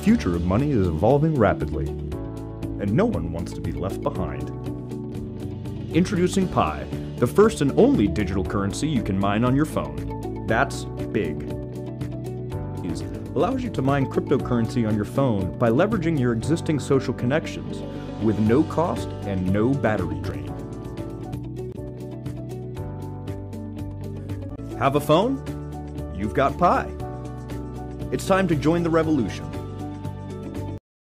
future of money is evolving rapidly, and no one wants to be left behind. Introducing Pi, the first and only digital currency you can mine on your phone. That's big. It allows you to mine cryptocurrency on your phone by leveraging your existing social connections with no cost and no battery drain. Have a phone? You've got Pi. It's time to join the revolution.